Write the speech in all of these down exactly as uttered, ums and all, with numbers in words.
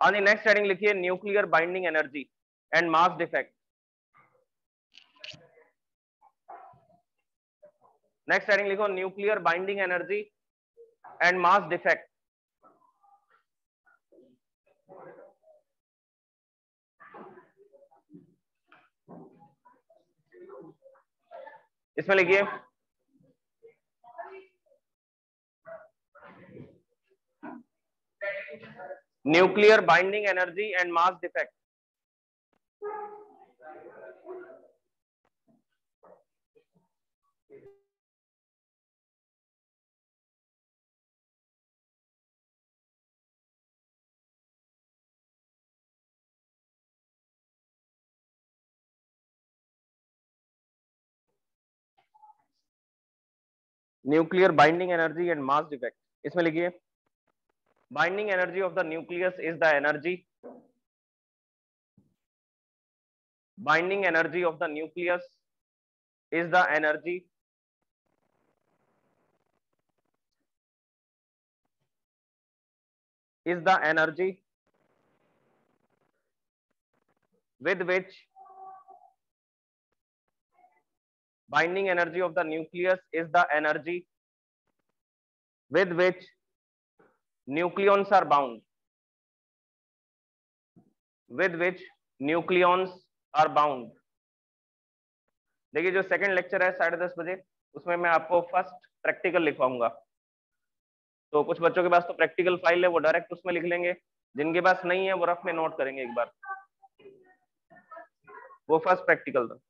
हाँ जी, next heading लिखिए nuclear binding energy and mass defect. Next heading लिखो nuclear binding energy and mass defect. इसमें लिखिए nuclear binding energy and mass defect. Nuclear binding energy and mass defect. इसमें लिखिए binding energy of the nucleus is the energy binding energy of the nucleus is the energy is the energy with which binding energy of the nucleus is the energy with which nucleons are bound with which nucleons are bound। देखिए जो second lecture है साढ़े दस बजे उसमें मैं आपको first practical लिखवाऊंगा, तो कुछ बच्चों के पास तो प्रैक्टिकल फाइल है वो डायरेक्ट उसमें लिख लेंगे, जिनके पास नहीं है वो रफ में नोट करेंगे एक बार। वो फर्स्ट प्रैक्टिकल था।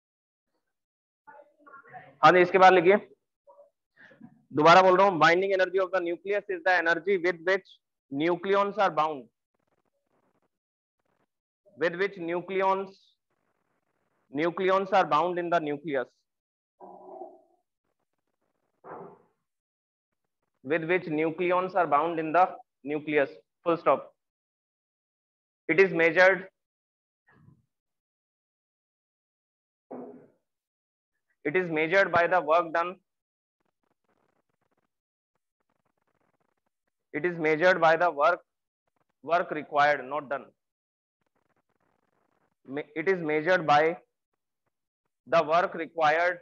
हाँ जी, इसके बाद लिखिए, दोबारा बोल रहा हूँ, binding energy of the nucleus is the energy with which nucleons are bound with which nucleons nucleons are bound in the nucleus with which nucleons are bound in the nucleus, full stop। It is measured it is measured by the work done it is measured by the work work required, not done। It is measured by the work required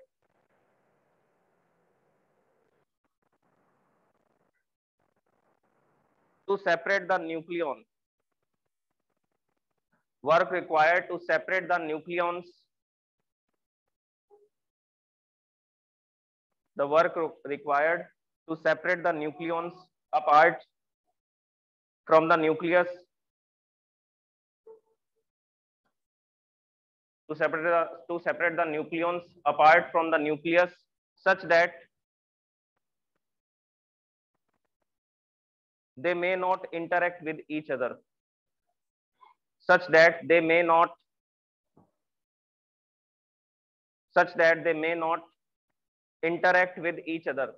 to separate the nucleon work required to separate the nucleons the work required to separate the nucleons apart from the nucleus to separate the, to separate the nucleons apart from the nucleus such that they may not interact with each other such that they may not such that they may not interact with each other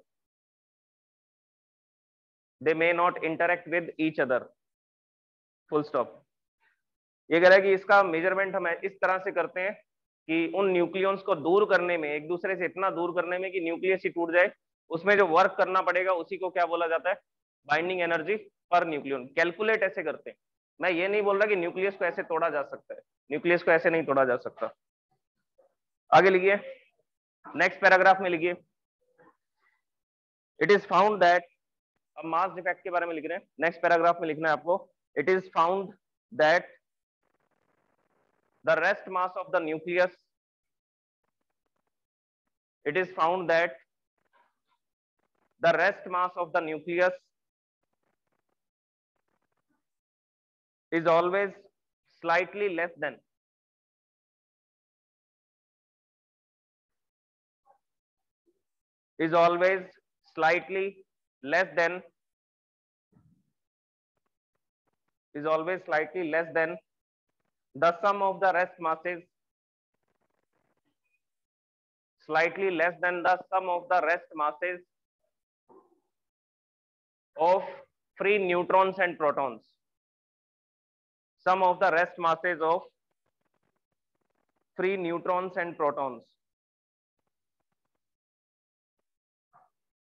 they may not interact with each other, full stop। ये कह रहा है कि इसका measurement हम इस तरह से करते हैं कि उन न्यूक्लियंस को दूर करने में, एक दूसरे से इतना दूर करने में कि न्यूक्लियस ही टूट जाए, उसमें जो वर्क करना पड़ेगा उसी को क्या बोला जाता है, binding energy per nucleon. Calculate ऐसे करते हैं, मैं ये नहीं बोल रहा कि न्यूक्लियस को ऐसे तोड़ा जा सकता है, न्यूक्लियस को ऐसे नहीं तोड़ा जा सकता। आगे लिखिए, नेक्स्ट पैराग्राफ में लिखिए, इट इज फाउंड दैट, अब मास डिफेक्ट के बारे में लिख रहे हैं, नेक्स्ट पैराग्राफ में लिखना है आपको, it is found that the rest mass of the nucleus it is found that the rest mass of the nucleus is always slightly less than is always slightly less than is always slightly less than the sum of the rest masses slightly less than the sum of the rest masses of free neutrons and protons, sum of the rest masses of free neutrons and protons,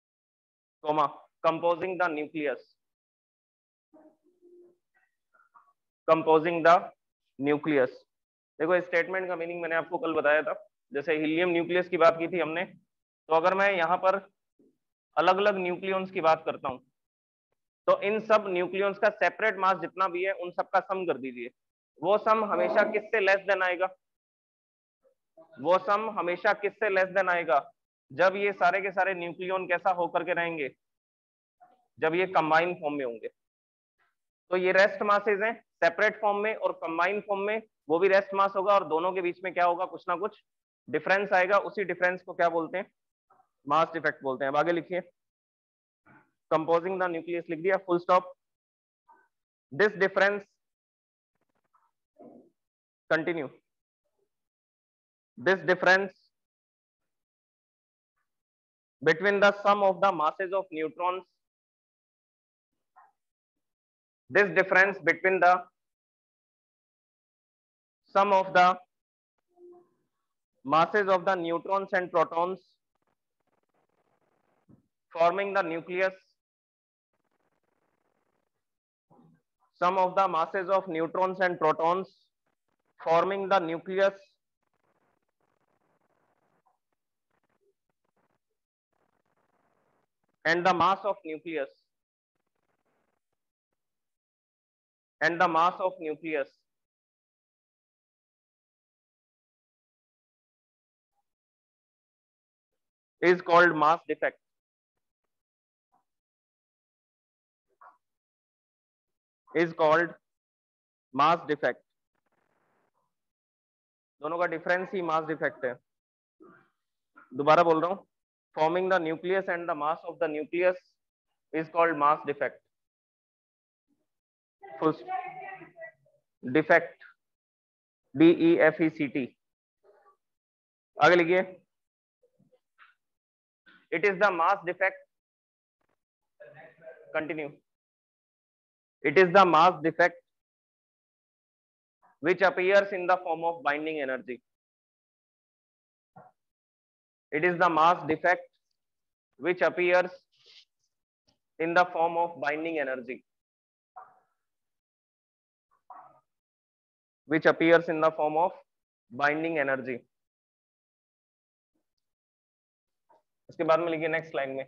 comma, composing the nucleus। Composing the nucleus. देखो statement का meaning मैंने आपको कल बताया था, जैसे helium nucleus की बात की थी हमने, तो अगर मैं यहाँ पर अलग अलग न्यूक्लियॉन्स की बात करता हूँ तो इन सब न्यूक्लियॉन्स का सेपरेट मास जितना भी है उन सब का सम कर दीजिए। वो सम हमेशा किससे लेस देन आएगा? वो सम हमेशा किससे लेस देन आएगा? जब ये सारे के सारे न्यूक्लियॉन कैसा होकर के रहेंगे? जब ये कंबाइन फॉर्म में होंगे। तो ये रेस्ट मासेज हैं सेपरेट फॉर्म में, और कंबाइन फॉर्म में वो भी रेस्ट मास होगा, और दोनों के बीच में क्या होगा? कुछ ना कुछ डिफरेंस आएगा। उसी डिफरेंस को क्या बोलते हैं? मास डिफेक्ट बोलते हैं। अब आगे लिखिए, कंपोजिंग द न्यूक्लियस लिख दिया, full stop. This difference, continue, this difference between the sum of the masses of neutrons, this difference between the sum of the masses of the neutrons and protons forming the nucleus, sum of the masses of neutrons and protons forming the nucleus and the mass of nucleus and the mass of nucleus is called mass defect. Is called mass defect. दोनों का difference ही mass defect है। दोबारा बोल रहा हूं, forming the nucleus and the mass of the nucleus is called mass defect. Defect, D E F E C T. आगे लिखिए, it is the mass defect, continue, it is the mass defect which appears in the form of binding energy. It is the mass defect which appears in the form of binding energy. Which appears in the form of binding energy. इसके बाद में लिखिए next line में,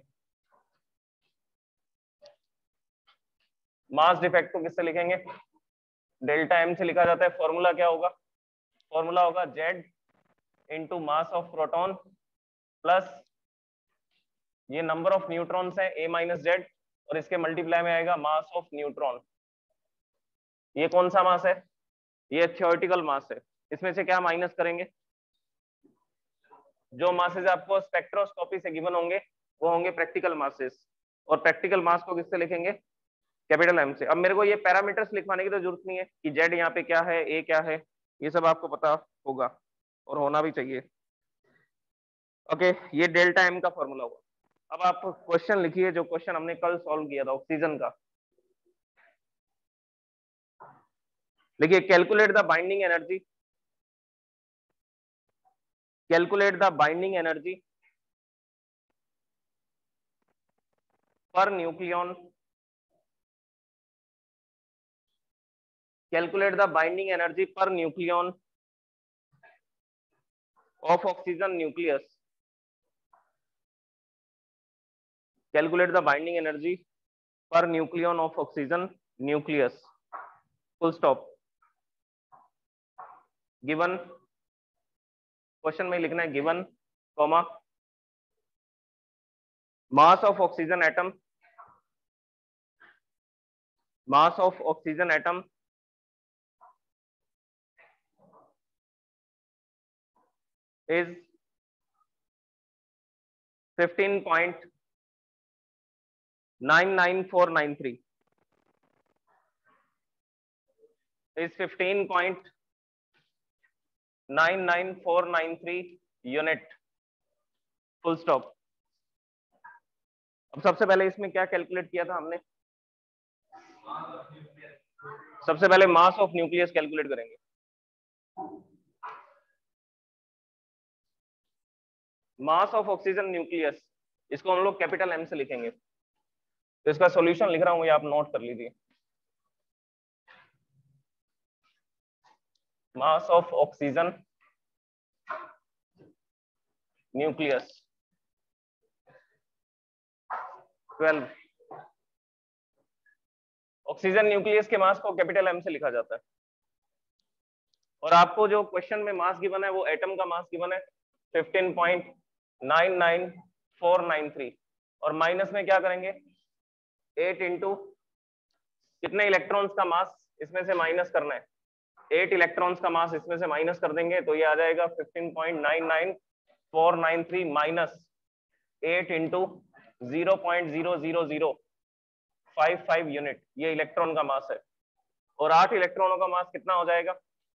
mass defect को किससे लिखेंगे? Delta M से लिखा जाता है। फॉर्मूला क्या होगा? फॉर्मूला होगा Z into mass of proton plus ये नंबर ऑफ न्यूट्रॉन्स है ए माइनस जेड, और इसके मल्टीप्लाई में आएगा मास ऑफ न्यूट्रॉन। ये कौन सा मास है? ये थ्योरेटिकल मास है। इसमें से क्या माइनस करेंगे? जो मासेस आपको स्पेक्ट्रोस्कोपी से गिवन होंगे वो होंगे प्रैक्टिकल मासेस, और प्रैक्टिकल मास को किससे लिखेंगे? कैपिटल एम से। अब मेरे को ये पैरामीटर्स लिखवाने की तो जरूरत नहीं है कि जेड यहाँ पे क्या है, ए क्या है, ये सब आपको पता होगा और होना भी चाहिए। ओके, ये डेल्टा एम का फॉर्मूला होगा। अब आप क्वेश्चन लिखिए, जो क्वेश्चन हमने कल सॉल्व किया था ऑक्सीजन का। लिखिए, calculate the binding energy, calculate the binding energy per nucleon, calculate the binding energy per nucleon of oxygen nucleus. Calculate the binding energy per nucleon of oxygen nucleus. Full stop. Given, question में लिखना है given, comma, mass of oxygen atom, mass of oxygen atom is fifteen point nine nine four nine three, is fifteen point nine nine four nine three unit. Full stop. अब सबसे पहले इसमें क्या calculate किया था हमने? सबसे पहले मास ऑफ न्यूक्लियस कैलकुलेट करेंगे। मास ऑफ ऑक्सीजन न्यूक्लियस, इसको हम लोग कैपिटल एम से लिखेंगे। तो इसका सॉल्यूशन लिख रहा हूं, ये आप नोट कर लीजिए। mass of oxygen nucleus twelve. Oxygen nucleus के मास को कैपिटल एम से लिखा जाता है। और आपको जो क्वेश्चन में मास गिवन है वो एटम का मास गिवन है fifteen point nine nine four nine three, और माइनस में क्या करेंगे एट इंटू कितने इलेक्ट्रॉन्स का मास इसमें से माइनस करना है, एट इलेक्ट्रॉन्स का मास इसमें से माइनस कर देंगे तो ये आ जाएगा fifteen point nine nine four nine three minus eight into zero point zero zero zero five five unit, ये इलेक्ट्रॉन का मास है। और आठ इलेक्ट्रॉनों का मास कितना हो जाएगा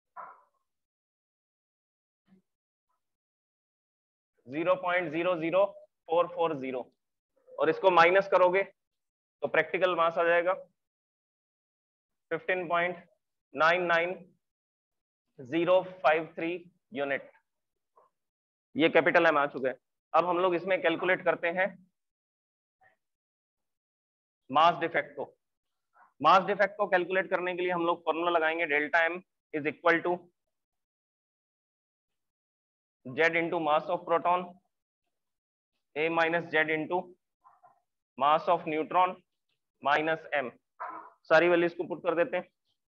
zero point zero zero four four zero, और इसको माइनस करोगे तो प्रैक्टिकल मास आ जाएगा fifteen point nine nine zero five three unit. ये कैपिटल एम आ चुका है। अब हम लोग इसमें कैलकुलेट करते हैं मास डिफेक्ट को। मास डिफेक्ट को कैलकुलेट करने के लिए हम लोग फॉर्मूला लगाएंगे delta M is equal to Z into mass of proton A minus Z into mass of neutron minus M. सारी वैल्यूज को पुट कर देते हैं।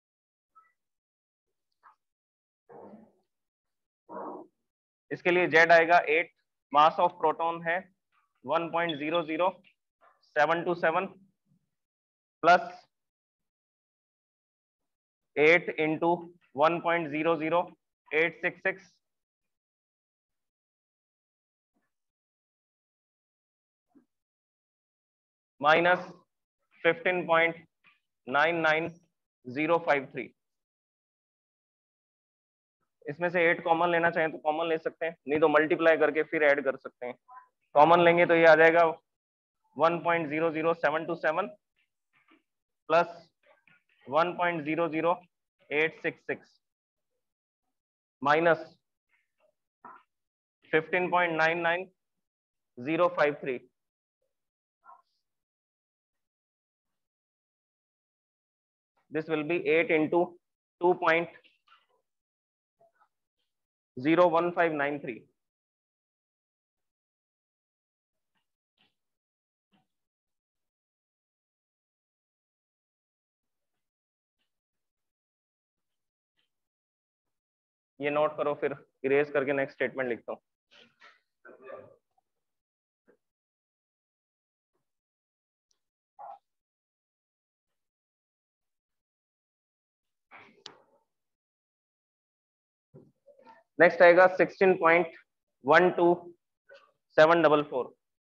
इसके लिए जेड आएगा एट, मास ऑफ प्रोटॉन है one point zero zero seven two seven plus eight into one point zero zero eight six six minus fifteen point nine nine zero five three. इसमें से eight common लेना चाहें तो common ले सकते हैं, नहीं तो मल्टीप्लाई करके फिर ऐड कर सकते हैं। कॉमन लेंगे तो ये आ जाएगा one point zero zero seven two seven plus one point zero zero eight six six minus fifteen point nine nine zero five three. This will be eight into two point zero one five nine three. ये note करो, फिर erase करके next statement लिखता हूँ। Next आएगा sixteen point one two seven double four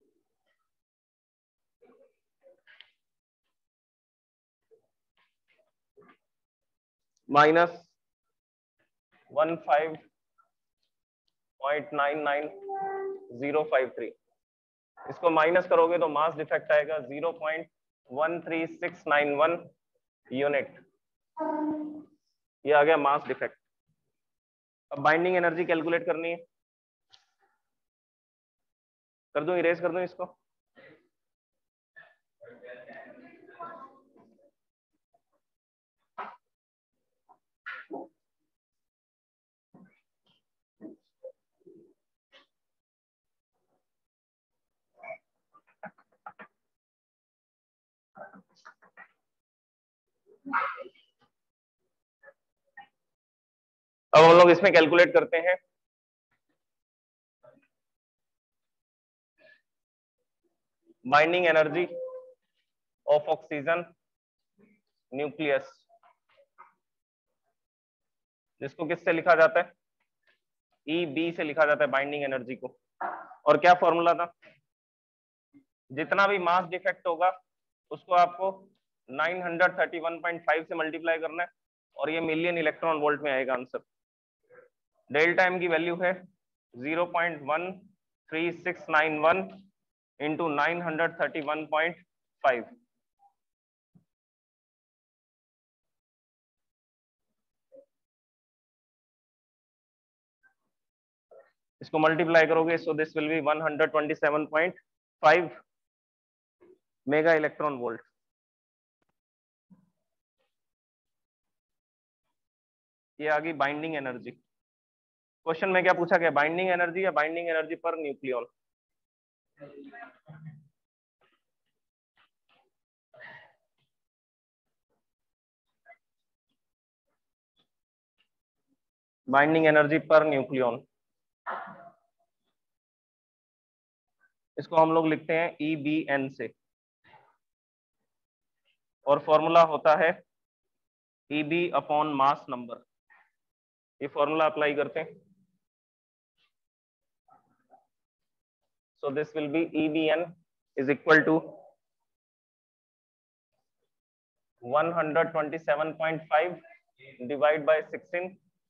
minus one five point nine nine zero five three. इसको minus करोगे तो मास डिफेक्ट आएगा zero point one three six nine one unit. ये आ गया मास डिफेक्ट। अब बाइंडिंग एनर्जी कैलकुलेट करनी है। कर दूं, इरेज कर दूं इसको। अब हम लोग इसमें कैलकुलेट करते हैं binding energy of oxygen nucleus, जिसको किससे लिखा जाता है ई बी से लिखा जाता है बाइंडिंग एनर्जी को। और क्या फॉर्मूला था, जितना भी मास डिफेक्ट होगा उसको आपको nine thirty one point five से मल्टीप्लाई करना है, और ये मिलियन इलेक्ट्रॉन वोल्ट में आएगा आंसर। डेल्टा एम की वैल्यू है zero point one three six nine one into nine thirty one point five. इसको मल्टीप्लाई करोगे so this will be one twenty seven point five mega electron volt. ये आ गई binding energy. Question में क्या पूछा गया, बाइंडिंग एनर्जी या binding energy per nucleon. Binding energy per nucleon, इसको हम लोग लिखते हैं ई बी एन से, और फॉर्मूला होता है E B upon mass number. ये फॉर्मूला अप्लाई करते हैं, so this will be E B N is equal to one hundred twenty-seven point five divided by sixteen,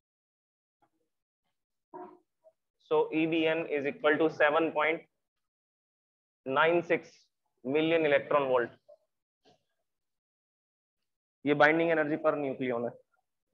so E B N is equal to seven point nine six million electron volt। ये binding energy per nucleon है।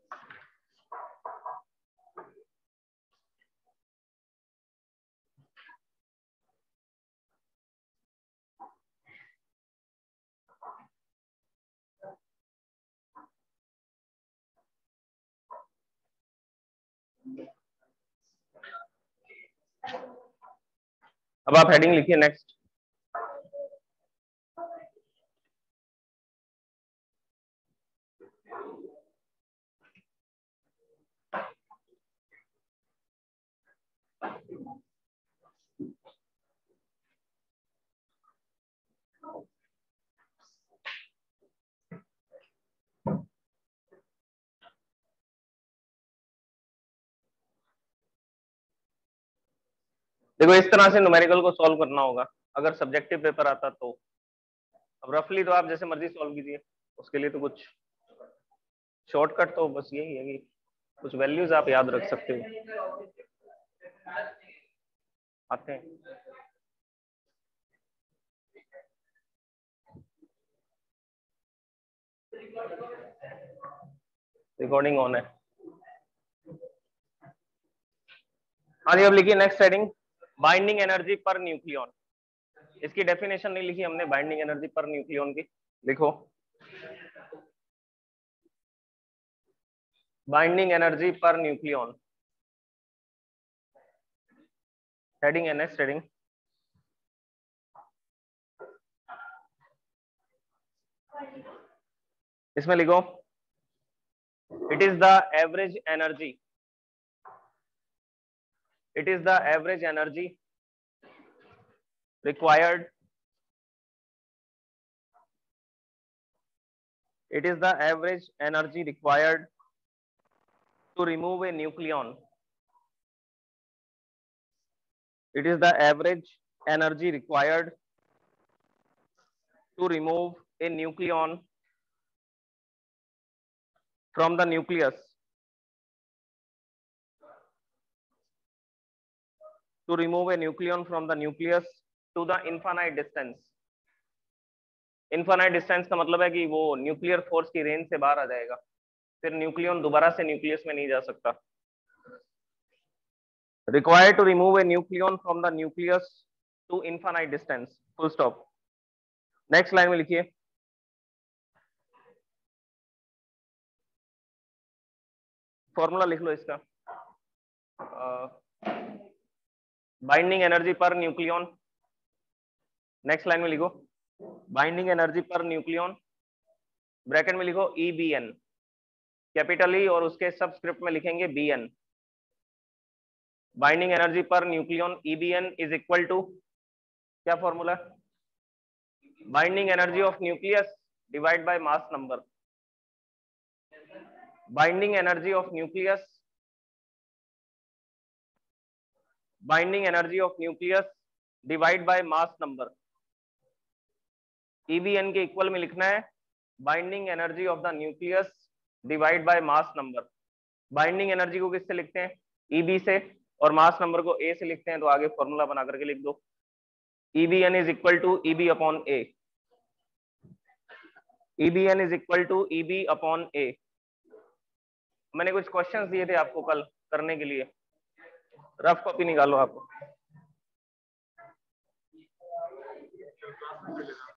अब आप heading लिखिए next. देखो इस तरह से numerical को सॉल्व करना होगा अगर सब्जेक्टिव पेपर आता तो। अब रफली तो आप जैसे मर्जी सॉल्व कीजिए, उसके लिए तो कुछ शॉर्टकट तो बस यही है कि कुछ वैल्यूज आप याद रख सकते हो। आते हैं रिकॉर्डिंग ऑन है। हाँ जी, अब लिखिए next heading, binding energy per nucleon. इसकी डेफिनेशन नहीं लिखी हमने बाइंडिंग एनर्जी पर न्यूक्लियन की, लिखो binding energy per nucleon, heading है नेक्स्ट हेडिंग। इसमें लिखो it is the average energy, it is the average energy required it is the average energy required to remove a nucleon it is the average energy required to remove a nucleon from the nucleus to remove a nucleon from the nucleus to the infinite distance। Infinite distance का मतलब है कि वो nuclear force की range से बाहर आ जाएगा, फिर न्यूक्लियन दोबारा से न्यूक्लियस में नहीं जा सकता। Required to remove a nucleon from the nucleus to infinite distance, full stop. Next line में लिखिए फॉर्मूला लिख लो इसका, binding energy per nucleon. Next line में लिखो binding energy per nucleon, bracket में लिखो E B N capital E और उसके सबस्क्रिप्ट में लिखेंगे B N. Binding energy per nucleon E B N is equal to क्या formula, binding energy of nucleus divide by mass number. Binding energy of nucleus binding energy of nucleus divide by mass number. E B N के equal में लिखना है binding energy of the nucleus divide by mass number. Binding energy को किससे लिखते हैं, E B से, और मास नंबर को ए से लिखते हैं, तो आगे फॉर्मूला बना करके लिख दो E B N is equal to E B upon A. E B N is equal to E B upon A. मैंने कुछ क्वेश्चंस दिए थे आपको कल करने के लिए, रफ कॉपी निकालो आप।